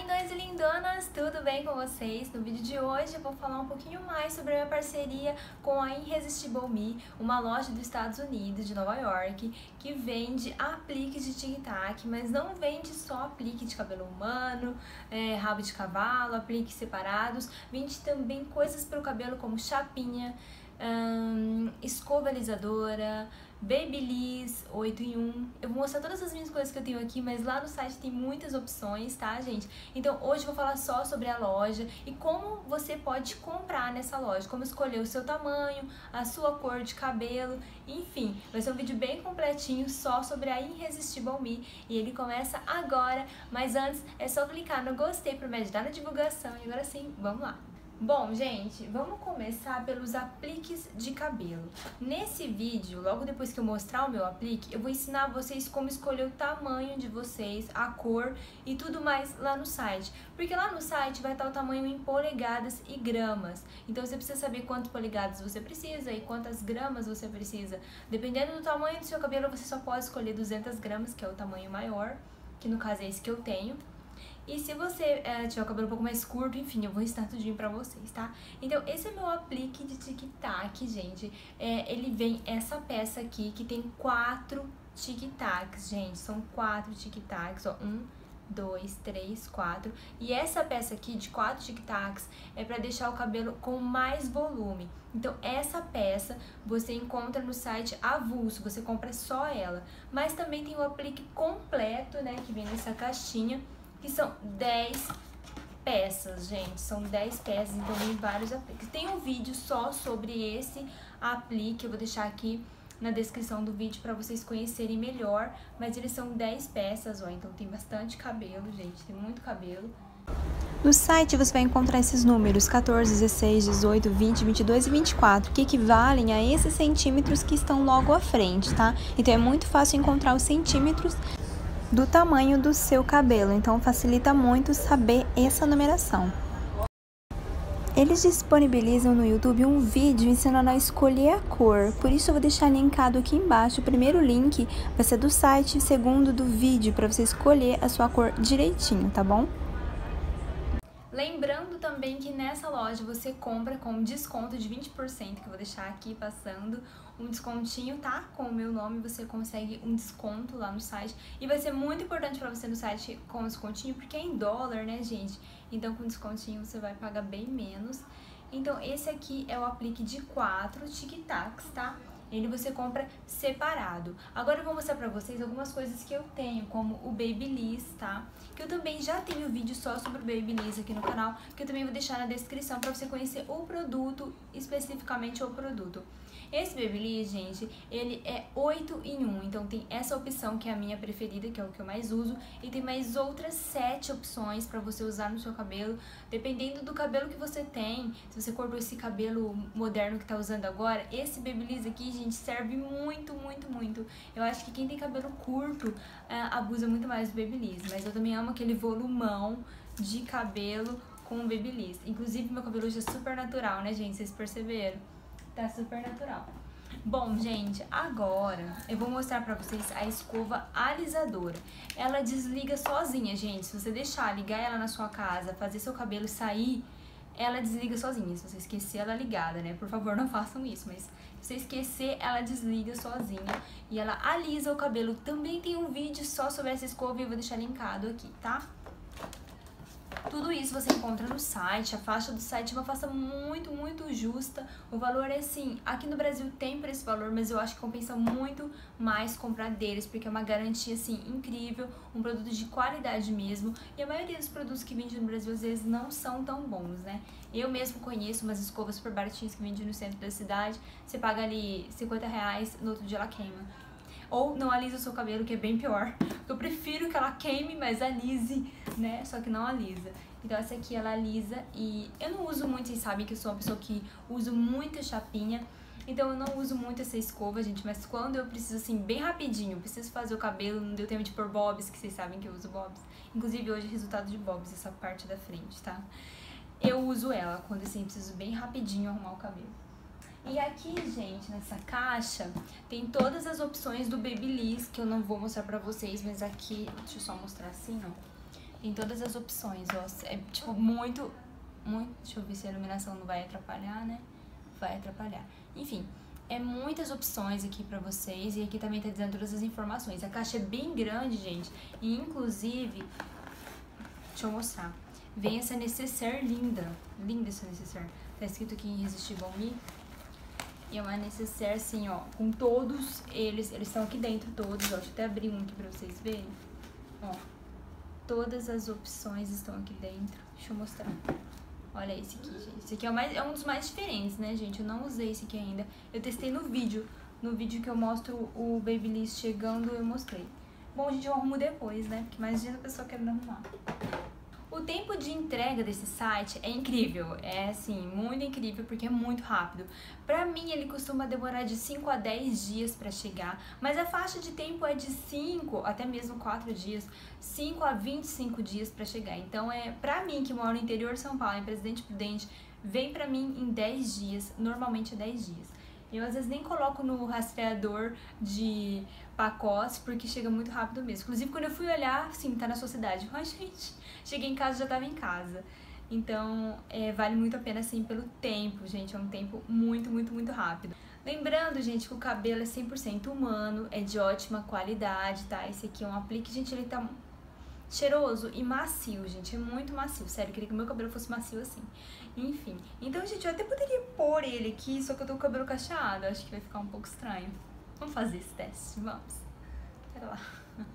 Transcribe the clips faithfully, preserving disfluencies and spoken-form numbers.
lindões e lindonas, tudo bem com vocês? No vídeo de hoje eu vou falar um pouquinho mais sobre a minha parceria com a Irresistible Me, uma loja dos Estados Unidos, de Nova York, que vende apliques de tic-tac, mas não vende só aplique de cabelo humano, é, rabo de cavalo, apliques separados, vende também coisas para o cabelo como chapinha, hum, escova alisadora, Babyliss oito em um. Eu vou mostrar todas as minhas coisas que eu tenho aqui, mas lá no site tem muitas opções, tá, gente? Então hoje eu vou falar só sobre a loja e como você pode comprar nessa loja, como escolher o seu tamanho, a sua cor de cabelo, enfim. Vai ser um vídeo bem completinho só sobre a Irresistible Me e ele começa agora, mas antes é só clicar no gostei para me ajudar na divulgação e agora sim, vamos lá! Bom, gente, vamos começar pelos apliques de cabelo. Nesse vídeo, logo depois que eu mostrar o meu aplique, eu vou ensinar vocês como escolher o tamanho de vocês, a cor e tudo mais lá no site. Porque lá no site vai estar o tamanho em polegadas e gramas. Então você precisa saber quantas polegadas você precisa e quantas gramas você precisa. Dependendo do tamanho do seu cabelo, você só pode escolher duzentas gramas, que é o tamanho maior, que no caso é esse que eu tenho. E se você é, tiver o cabelo um pouco mais curto, enfim, eu vou ensinar tudinho pra vocês, tá? Então, esse é meu aplique de tic-tac, gente. É, ele vem essa peça aqui, que tem quatro tic-tacs, gente. São quatro tic-tacs, ó. Um, dois, três, quatro. E essa peça aqui de quatro tic-tacs é pra deixar o cabelo com mais volume. Então, essa peça você encontra no site avulso, você compra só ela. Mas também tem o aplique completo, né, que vem nessa caixinha, que são dez peças, gente, são dez peças, então tem vários apliques. Tem um vídeo só sobre esse aplique, eu vou deixar aqui na descrição do vídeo para vocês conhecerem melhor, mas eles são dez peças, ó, então tem bastante cabelo, gente, tem muito cabelo. No site você vai encontrar esses números quatorze, dezesseis, dezoito, vinte, vinte e dois e vinte e quatro, que equivalem a esses centímetros que estão logo à frente, tá? Então é muito fácil encontrar os centímetros do tamanho do seu cabelo, então facilita muito saber essa numeração. Eles disponibilizam no YouTube um vídeo ensinando a escolher a cor, por isso eu vou deixar linkado aqui embaixo. O primeiro link vai ser do site, o segundo do vídeo, para você escolher a sua cor direitinho, tá bom? Lembrando também que nessa loja você compra com desconto de vinte por cento, que eu vou deixar aqui passando um descontinho, tá? Com o meu nome você consegue um desconto lá no site. E vai ser muito importante pra você no site com descontinho, porque é em dólar, né, gente? Então com descontinho você vai pagar bem menos. Então esse aqui é o aplique de quatro tic-tacs, tá? Ele você compra separado. Agora eu vou mostrar pra vocês algumas coisas que eu tenho, como o Babyliss, tá? Que eu também já tenho vídeo só sobre o Babyliss aqui no canal, que eu também vou deixar na descrição pra você conhecer o produto, especificamente o produto. Esse Babyliss, gente, ele é oito em um, então tem essa opção que é a minha preferida, que é o que eu mais uso, e tem mais outras sete opções pra você usar no seu cabelo, dependendo do cabelo que você tem. Se você cortou esse cabelo moderno que tá usando agora, esse Babyliss aqui, gente, serve muito, muito, muito. Eu acho que quem tem cabelo curto é, abusa muito mais do Babyliss, mas eu também amo aquele volumão de cabelo com o Babyliss. Inclusive, meu cabelo hoje é super natural, né, gente? Vocês perceberam? Tá super natural. Bom, gente, agora eu vou mostrar pra vocês a escova alisadora. Ela desliga sozinha, gente. Se você deixar ligar ela na sua casa, fazer seu cabelo sair, ela desliga sozinha. Se você esquecer ela ligada, né? Por favor, não façam isso, mas se você esquecer, ela desliga sozinha e ela alisa o cabelo. Também tem um vídeo só sobre essa escova e eu vou deixar linkado aqui, tá? Tudo isso você encontra no site, a faixa do site é uma faixa muito, muito justa. O valor é assim, aqui no Brasil tem por esse valor, mas eu acho que compensa muito mais comprar deles, porque é uma garantia assim incrível, um produto de qualidade mesmo. E a maioria dos produtos que vendem no Brasil às vezes não são tão bons, né? Eu mesmo conheço umas escovas super baratinhas que vendem no centro da cidade, você paga ali cinquenta reais, no outro dia ela queima. Ou não alisa o seu cabelo, que é bem pior. Eu prefiro que ela queime, mas alise, né? Só que não alisa. Então essa aqui ela alisa e eu não uso muito, vocês sabem que eu sou uma pessoa que uso muita chapinha. Então eu não uso muito essa escova, gente, mas quando eu preciso assim, bem rapidinho, preciso fazer o cabelo, não deu tempo de pôr bobs, que vocês sabem que eu uso bobs. Inclusive hoje é resultado de bobs, essa parte da frente, tá? Eu uso ela quando assim, preciso bem rapidinho arrumar o cabelo. E aqui, gente, nessa caixa, tem todas as opções do Babyliss, que eu não vou mostrar pra vocês, mas aqui, deixa eu só mostrar assim, ó. Tem todas as opções, ó. É, tipo, muito, muito... Deixa eu ver se a iluminação não vai atrapalhar, né? Vai atrapalhar. Enfim, é muitas opções aqui pra vocês. E aqui também tá dizendo todas as informações. A caixa é bem grande, gente. E, inclusive... Deixa eu mostrar. Vem essa necessaire linda. Linda essa necessaire. Tá escrito aqui Irresistível Me. E é uma necessaire assim, ó. Com todos eles. Eles estão aqui dentro todos, ó. Deixa eu até abrir um aqui pra vocês verem. Ó. Todas as opções estão aqui dentro. Deixa eu mostrar. Olha esse aqui, gente. Esse aqui é, o mais, é um dos mais diferentes, né, gente? Eu não usei esse aqui ainda. Eu testei no vídeo. No vídeo que eu mostro o Babyliss chegando, eu mostrei. Bom, gente, eu arrumo depois, né? Porque mais dia a pessoa querendo arrumar. O tempo de entrega desse site é incrível, é assim, muito incrível porque é muito rápido. Pra mim ele costuma demorar de cinco a dez dias pra chegar, mas a faixa de tempo é de cinco, até mesmo quatro dias, cinco a vinte e cinco dias pra chegar. Então é pra mim que moro no interior de São Paulo, em Presidente Prudente, vem pra mim em dez dias, normalmente é dez dias. Eu às vezes nem coloco no rastreador de pacotes porque chega muito rápido mesmo. Inclusive quando eu fui olhar, sim, tá na sua cidade. Ai, gente, cheguei em casa, já tava em casa. Então, é, vale muito a pena, assim, pelo tempo, gente. É um tempo muito, muito, muito rápido. Lembrando, gente, que o cabelo é cem por cento humano, é de ótima qualidade, tá? Esse aqui é um aplique, gente, ele tá cheiroso e macio, gente. É muito macio, sério. Eu queria que o meu cabelo fosse macio assim. Enfim. Então, gente, eu até poderia pôr ele aqui, só que eu tô com o cabelo cacheado. Acho que vai ficar um pouco estranho. Vamos fazer esse teste, vamos. Pera lá.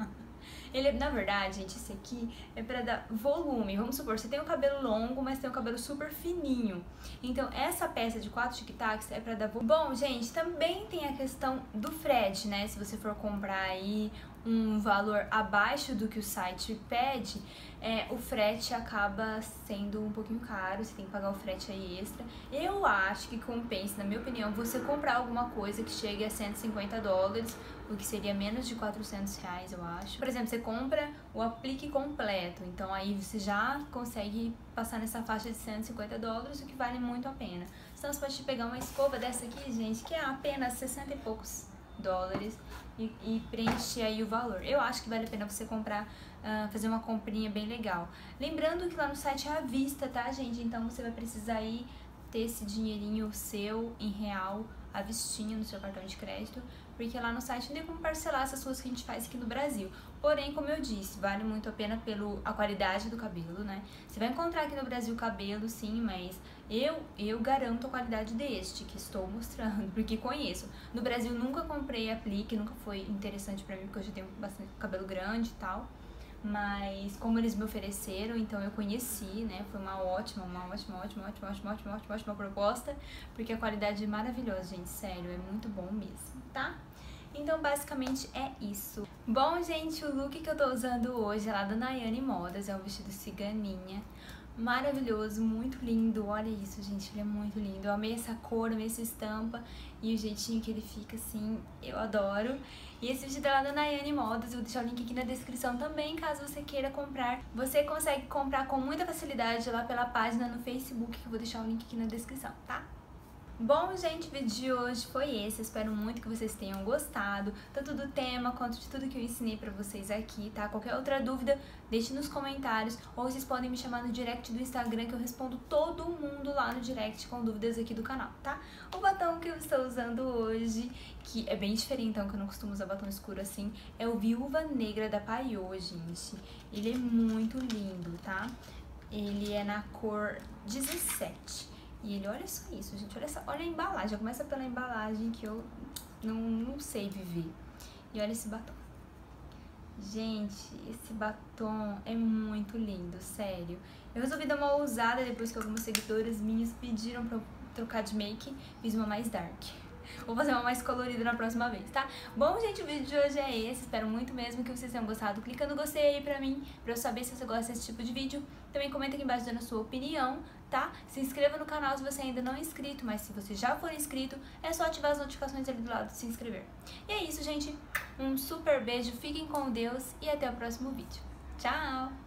Ele, na verdade, gente, esse aqui é pra dar volume. Vamos supor, você tem um cabelo longo, mas tem um cabelo super fininho. Então, essa peça de quatro tic-tacs é pra dar volume. Bom, gente, também tem a questão do frete, né? Se você for comprar aí um valor abaixo do que o site pede, é, o frete acaba sendo um pouquinho caro, você tem que pagar o frete aí extra. Eu acho que compensa, na minha opinião, você comprar alguma coisa que chegue a cento e cinquenta dólares, o que seria menos de quatrocentos reais, eu acho. Por exemplo, você compra o aplique completo, então aí você já consegue passar nessa faixa de cento e cinquenta dólares, o que vale muito a pena. Então você pode pegar uma escova dessa aqui, gente, que é apenas sessenta e poucos dólares e, e preencher aí o valor. Eu acho que vale a pena você comprar, uh, fazer uma comprinha bem legal. Lembrando que lá no site é à vista, tá, gente? Então você vai precisar aí ter esse dinheirinho seu em real, à vistinha no seu cartão de crédito, porque lá no site não tem como parcelar essas coisas que a gente faz aqui no Brasil. Porém, como eu disse, vale muito a pena pela a qualidade do cabelo, né? Você vai encontrar aqui no Brasil cabelo, sim, mas eu, eu garanto a qualidade deste que estou mostrando, porque conheço. No Brasil nunca comprei aplique, nunca foi interessante pra mim, porque eu já tenho bastante cabelo grande e tal. Mas como eles me ofereceram, então eu conheci, né? Foi uma ótima, uma ótima, ótima, ótima, ótima, ótima, ótima, ótima proposta, porque a qualidade é maravilhosa, gente, sério, é muito bom mesmo, tá? Então, basicamente, é isso. Bom, gente, o look que eu tô usando hoje é lá da Nayane Modas, é um vestido ciganinha. Maravilhoso, muito lindo, olha isso, gente, ele é muito lindo. Eu amei essa cor, amei essa estampa e o jeitinho que ele fica, assim, eu adoro. E esse vestido é lá da Nayane Modas, eu vou deixar o link aqui na descrição também, caso você queira comprar. Você consegue comprar com muita facilidade lá pela página no Facebook, que eu vou deixar o link aqui na descrição, tá? Bom, gente, o vídeo de hoje foi esse, eu espero muito que vocês tenham gostado, tanto do tema quanto de tudo que eu ensinei pra vocês aqui, tá? Qualquer outra dúvida, deixe nos comentários, ou vocês podem me chamar no direct do Instagram, que eu respondo todo mundo lá no direct com dúvidas aqui do canal, tá? O batom que eu estou usando hoje, que é bem diferente, então, que eu não costumo usar batom escuro assim, é o Viúva Negra da Paiô, gente. Ele é muito lindo, tá? Ele é na cor dezessete. E ele, olha só isso, gente, olha, só, olha a embalagem, já começa pela embalagem que eu não, não sei viver. E olha esse batom. Gente, esse batom é muito lindo, sério. Eu resolvi dar uma ousada depois que algumas seguidoras minhas pediram pra eu trocar de make, fiz uma mais dark. Vou fazer uma mais colorida na próxima vez, tá? Bom, gente, o vídeo de hoje é esse. Espero muito mesmo que vocês tenham gostado. Clica no gostei aí pra mim, pra eu saber se você gosta desse tipo de vídeo. Também comenta aqui embaixo dando a sua opinião, tá? Se inscreva no canal se você ainda não é inscrito, mas se você já for inscrito, é só ativar as notificações ali do lado de se inscrever. E é isso, gente. Um super beijo, fiquem com Deus e até o próximo vídeo. Tchau!